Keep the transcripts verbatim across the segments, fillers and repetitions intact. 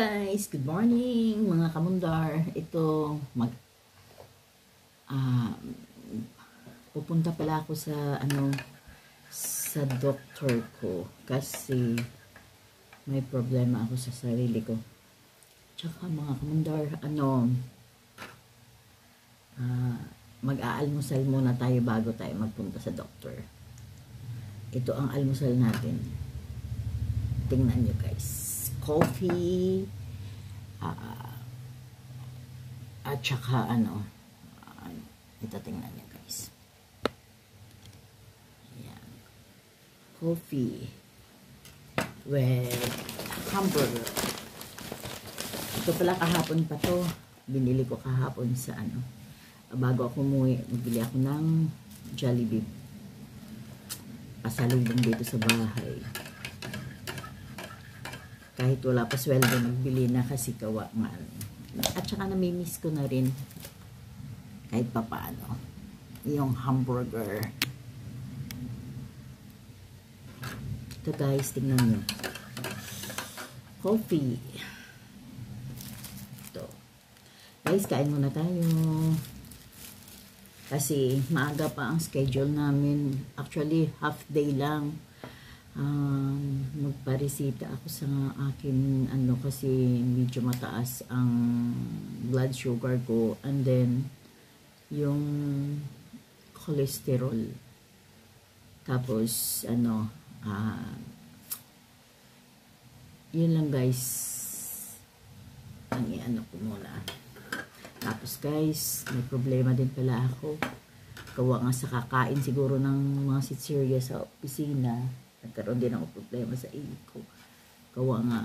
guys, good morning mga kamundar. Ito mag uh, pupunta pala ako sa ano sa doktor ko kasi may problema ako sa sarili ko. Tsaka mga kamundar, ano uh, mag-aalmusal muna tayo bago tayo magpunta sa doktor. Ito ang almusal natin. Tingnan nyo guys. Coffee, uh, at saka ano, uh, ito tingnan niyo guys. Ayan. Coffee with hamburger. Ito pala kahapon pa to. Binili ko kahapon sa ano. Bago ako umuwi, magbili ako ng Jollibee. Pasalubong dito sa bahay. Kahit wala pa sweldo, nagbili na kasi kawa nga. At saka namimiss ko na rin kahit pa paano yung hamburger. Ito guys, tingnan nyo. Coffee. Ito. Guys, kain muna tayo. Kasi maaga pa ang schedule namin. Actually, half day lang. Um, magparesita ako sa akin ano kasi medyo mataas ang blood sugar ko and then yung cholesterol, tapos ano uh, yun lang guys ang i-ano ko muna. Tapos guys, may problema din pala ako gawa nga sa kakain siguro ng mga sitserya sa opisina. Nagkaroon din ako problema sa iyo ko. Gawa nga.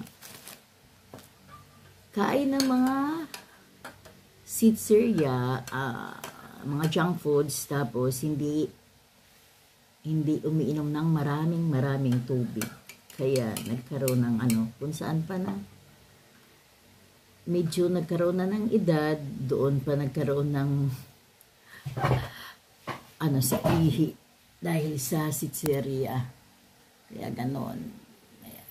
Kain ng mga sitserya, uh, mga junk foods, tapos hindi hindi umiinom ng maraming maraming tubig. Kaya nagkaroon ng ano, kung saan pa na medyo nagkaroon na ng edad, doon pa nagkaroon ng ano sa ihi dahil sa sitserya. Kaya ganon. Ayan.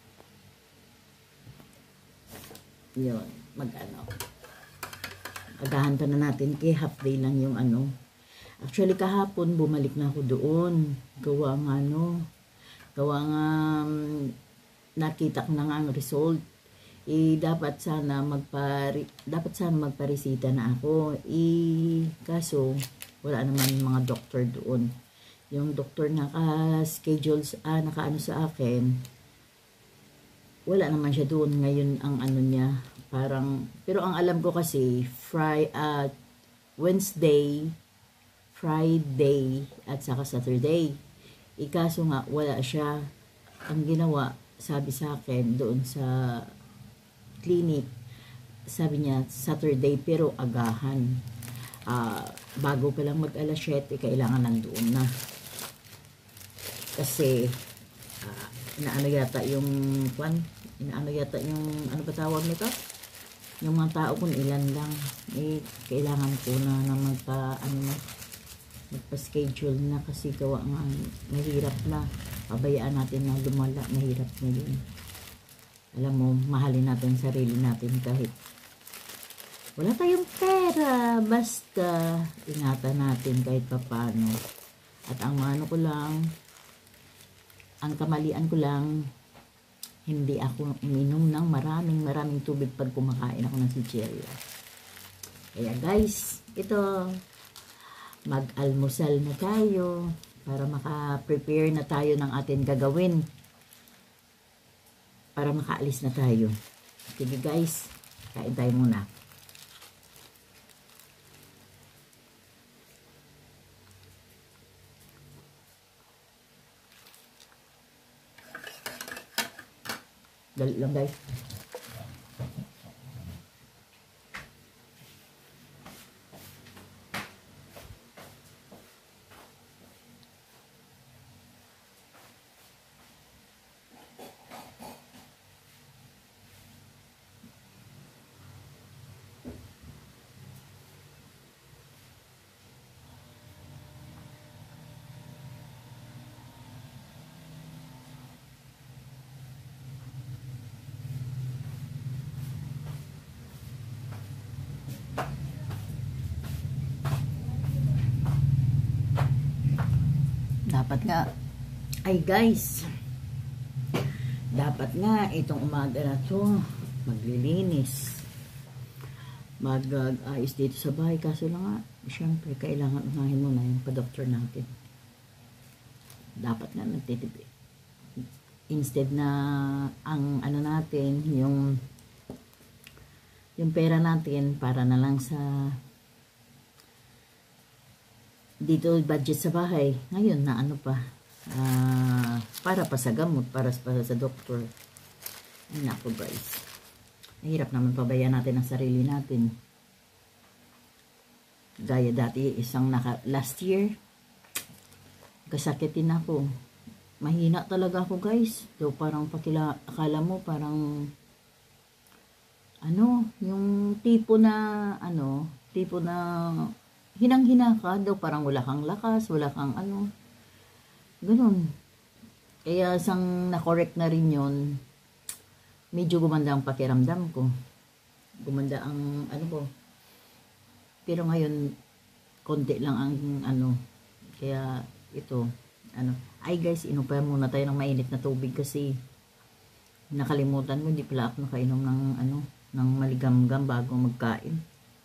Yun. Mag-ano. Agahan pa na natin. Kaya half day lang yung ano. Actually, kahapon, bumalik na ako doon. Gawa nga, ano. Gawa nga, um, nakita ko na nga ang result. Eh, dapat sana magpari, dapat sana magparesita na ako. Eh, kaso, wala naman mga doktor doon. Yung doktor naka-schedule, ah, naka-ano sa akin, wala naman siya doon. Ngayon ang ano niya, parang, pero ang alam ko kasi, Friday, uh, Wednesday, Friday, at saka Saturday. Ikaso nga, wala siya. Ang ginawa, sabi sa akin, doon sa clinic, sabi niya, Saturday, pero agahan. Uh, bago pa lang mag-alas siyete, kailangan nandoon na. Kasi uh, inaano yata yung kwan, inaano yata yung ano ba tawag nito? Yung mga tao kung ilan lang, eh kailangan ko na na magpa ano na magpa-schedule na kasi gawa nga mahirap na. Pabayaan natin na lumala, mahirap na yun. Alam mo, mahalin natin sarili natin kahit wala tayong pera, basta ingatan natin kahit papaano. At ang ano ko lang, ang kamalian ko lang, hindi ako uminom ng maraming maraming tubig pag kumakain ako ng sitserya. Kaya guys, ito, mag-almusal na tayo para maka-prepare na tayo ng ating gagawin. Para makaalis na tayo. Sige guys, kain tayo muna. Dali lang guys. dapat nga, ay guys, dapat nga itong umaga na to, maglilinis, mag-ayos dito sa bahay. Kaso lang nga, syempre, kailangan unahin muna yung pa-doctor natin. Dapat nga nagtitipid. Instead na ang ano natin, yung yung pera natin para na lang sa dito budget sa bahay. Ngayon na ano pa, uh, para pa sa gamot, para, para sa doktor. Ay nako guys. Mahirap naman pabayaan natin ang sarili natin. Gaya dati, isang naka, last year, kasakitin ako. Mahina talaga ako guys. So parang pakila, akala mo parang ano, yung tipo na ano, tipo na hinang-hina ka daw, parang wala kang lakas, wala kang ano. Ganun. Kaya sang na-correct na rin yun, medyo gumanda ang pakiramdam ko. Gumanda ang ano ko. Pero ngayon, konti lang ang ano. Kaya ito, ano, ay guys, inupa muna tayo ng mainit na tubig kasi nakalimutan mo, hindi pala ako nakainom ng ano, ng maligamgam bago magkain.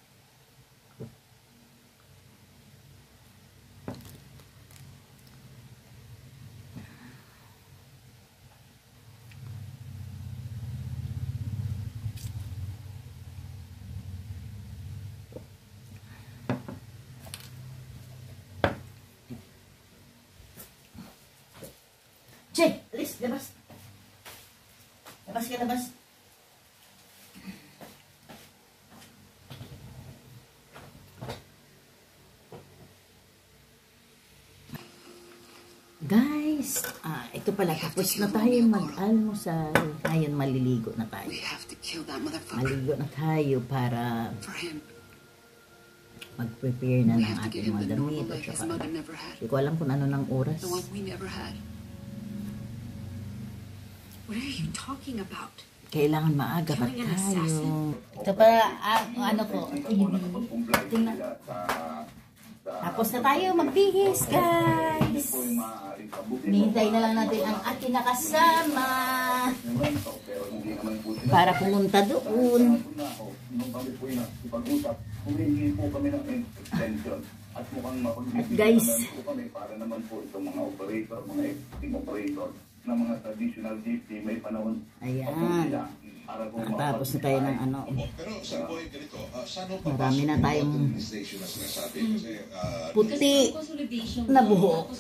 Che, alis, labas. Labas ka, labas. Guys, ah, ito pala, tapos na tayo mag-almusal. Ngayon, maliligo na tayo. Maligo na tayo para mag-prepare na ng ating mga damit. Hindi ko alam kung ano ng oras. What are you talking about? Kailangan maaga pa tayo. Ito pa, ah, ano ko, tingnan. Tapos na tayo magbihis, guys. Nihintay na lang natin ang ating nakasama para pumunta doon. At guys, para naman po itong mga operator, mga existing operator ng mga traditional jeepney, may panahon. Ayan. Tapos na tayo ng ano. Marami na tayong puti na buhok.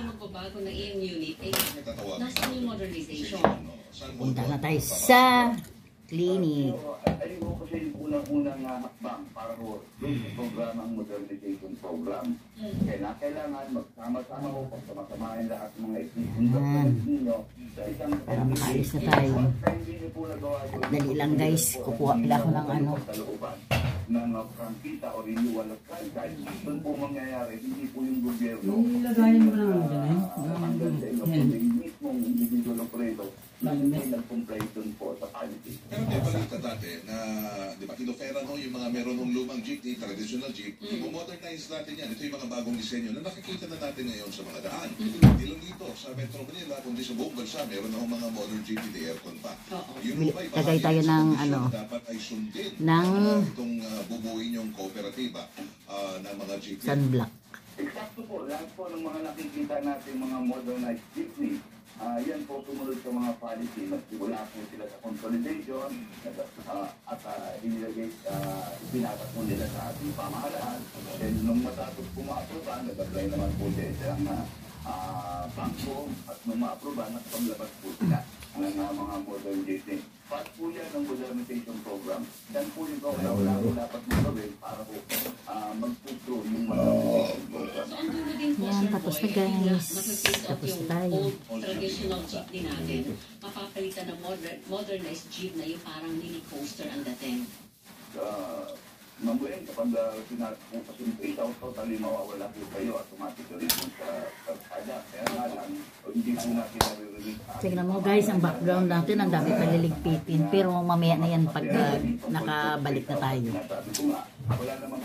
Punta na tayo sa clinic. Ayun ko kasi yung unang-unang hakbang para ko doon sa programang modernization program. Kaya kailangan magsama-sama ko, pagsamasamahin lahat ng mga existing documents ninyo sa isang para makaalis na tayo. Dali lang guys, kukuha pala ako ng ano. ng prangkita o renewal of franchise. Doon po mangyayari, hindi po yung gobyerno. Ilagayin mo lang dyan eh. Hanggang sa iyo, yung mismong individual operator na hindi nag-comply doon po sa policy. Pero di balita dati na, di ba, kinofera no, yung mga meron ng lumang jeepney, traditional jeep, mm. i-modernize natin yan. Ito yung mga bagong disenyo na nakikita na natin ngayon sa mga daan. Mm-hmm. Hindi lang dito, sa Metro Manila, kundi sa buong bansa, meron na mga modern jeepney na aircon pa. Yung ba'y tagay tayo ng ano, dapat ay sundin ng itong uh, bubuin yung kooperatiba uh, ng mga jeepney. Sunblock. Eksakto po, lahat po ng mga nakikita natin mga modernized jeepney, Uh, yan po sumunod sa mga policy. Nagsimula po sila sa consolidation uh, at uh, inilagay, uh, pinatas po nila sa ating pamahalaan. Then nung matapos po ma-aproba, nag-apply naman po sila ng uh, bangko at nung ma-aproba, nagpaglabas po sila ng uh, mga modern jeepney. Part po yan ng modernization program. Yan po yung kauna-una dapat mo gawin para po uh, mag-puto yung modernization program. Yan, tapos na guys. Tapos na tayo. Traditional jeepney natin, mapapalitan ng modern, modernized jeep na yung parang mini coaster ang dating. Uh, Mabuhin, kapag uh, sinasakong sa simplate out, totally mawawala po kayo automatically po sa pagkada. Kaya nga lang, hindi po natin nare-release. Tignan mo guys, ang background natin, ang dami paliligpitin. Pero mamaya na yan pag uh, nakabalik na tayo. Sabi ko nga, wala naman po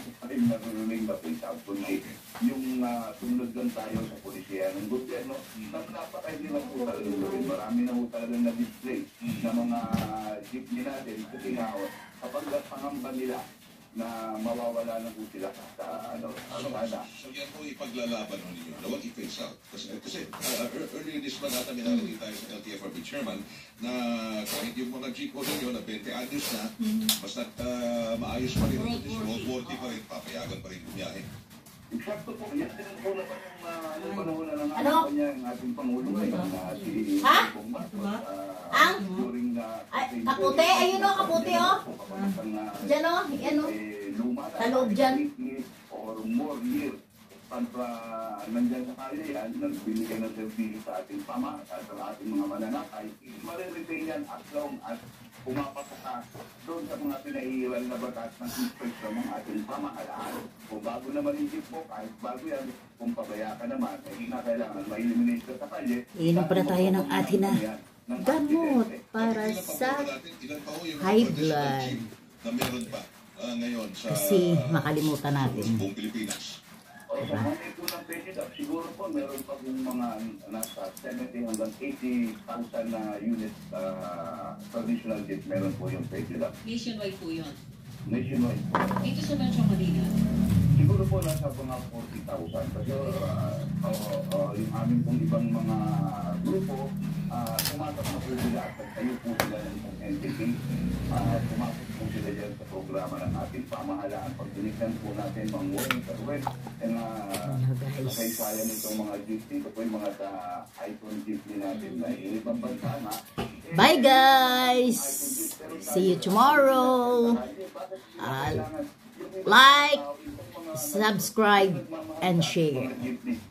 narinig na PhilHub, kundi yung uh, sumunod lang tayo sa polisiya ng gobyerno, na napaka-hirap po talaga gawin. Marami na po talaga na-display na mga jeepney natin kasi nga kapag pangamba nila na mawawala na po sila sa ano, ano nga na. So yan po ipaglalaban ho ninyo. Na wag i-face out. Kasi, kasi uh, earlier this month ata minalagay tayo sa L T F R B chairman na kahit yung mga jeep po ninyo na twenty anyos na, basta uh, maayos pa rin. Road worthy pa rin. Papayagan pa rin bumiyahe. Eksakto po. Yan din po naman yung uh, ano panahon na ng Ano? kanya yung ating Pangulo ngayon na si Ha? Bongbong Marcos, uh, Ang? during the Ay, kaputi, ayun o, kaputi o. Diyan o, yan o. eh, luma na, Sa loob dyan. eight years or more years pagka nandyan sa kanya yan, nagbibigay ng servisyo sa ating pama, sa ating mga mananakay, mariretain yan as long as pumapasok ka doon sa mga pinaiiwan na batas ng inspeksyon ng ating pamahalaan. Kung bago naman yung jeep mo, kahit bago yan, kung pabaya ka naman, eh, hindi na kailangan ma-eliminate ka sa kalye. Iinom pa na tayo ng atin na gamot para Ilan pa sa po natin, ilan pa ho yung high mga blood. jeep na meron pa uh, ngayon sa Kasi makalimutan natin. buong Pilipinas. O sa mga po ng PhilHub, siguro po meron pa kung mga nasa seventy hanggang eighty thousand na units uh, traditional jeep meron po yung PhilHub. Nationwide po yun. Nationwide po. Dito sa Metro Manila. Siguro po nasa mga forty thousand. Kasi uh, uh, uh, yung aming pong ibang mga grupo, uh, tumatak na po sila at tayo po sila ng N T P. Uh, tumatak po sila dyan sa programa ng ating pamahalaan. Pag diniktan po natin mga warning sa web, and uh, Ano, guys? nakaisayan itong mga jeepney. Ito po yung mga sa icon jeepney natin na yung ibang bansa na. Bye guys! See you tomorrow! Uh, like, subscribe, and share.